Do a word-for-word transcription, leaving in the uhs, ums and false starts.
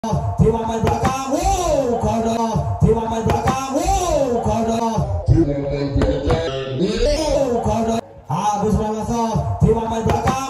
Dewa main belakang, wow, kodo. Dewa main belakang, wow, kodo. Wow, kodo. Habis berlangsung, Dewa main belakang.